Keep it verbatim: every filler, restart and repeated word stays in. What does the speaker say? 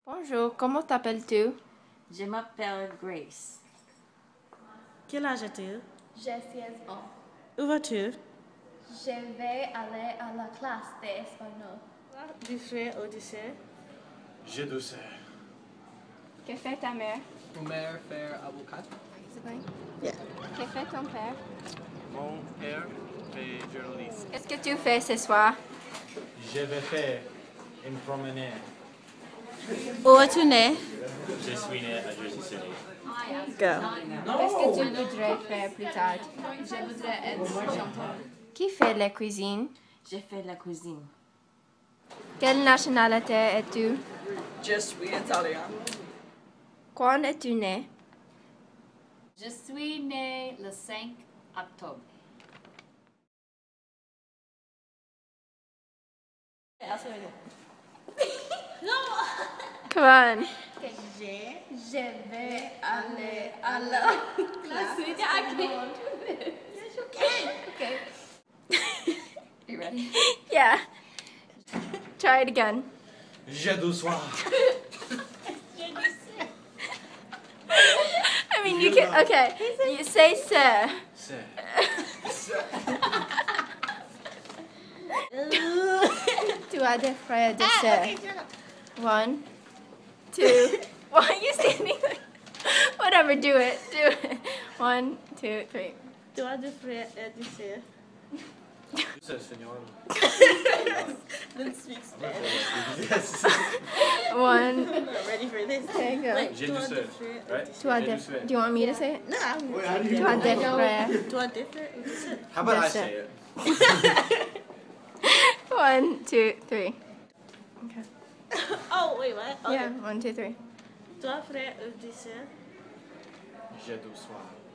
Bonjour, comment t'appelles-tu? Je m'appelle Grace. Quel âge as-tu? J'ai seize ans. Où vas-tu? Je vais aller à la classe d'espagnol. Du frère ou du sœur? J'ai deux sœurs. Que fait ta mère? Mon mère fait avocat. C'est bien. Yeah. Que fait ton père? Mon père est journaliste. Qu'est-ce que tu fais ce soir? Je vais faire une promenade. Où es-tu né? Je suis né à Jersey City. Go. Qu'est-ce que tu voudrais faire plus tard? Je voudrais être chanteur. Qui fait la cuisine? Je fais la cuisine. Quelle nationalité es-tu? Je suis italien. Quand es-tu né? Je suis née le cinq octobre. Come on. Je vais aller à la classe d'espagnol. Okay. You ready? Yeah. Try it again. J'ai deux soirs. I mean, you can. Okay. You say sir. C'est. Tu as des frères de sœurs. One, two. Why are you standing like? Whatever. Do it. Do it. One, two, three. Tu as du frère et du sœur? C'est Seigneur. Don't speak Spanish. Yes. One. I'm not ready for this. Okay, go. Wait, J'ai tu deux as du sœurs. frère et Right? du Tu as J'ai des. deux sœurs. Do you want me to say it? No, I'm Wait, how do you Tu as des frères. Tu as des frères ou du sœur? How about I That's say it. it? One, two, three. Okay. Oh, wait, what? Okay. Yeah. One, two, three. Tu as frère ou du sœur? J'ai deux soirs.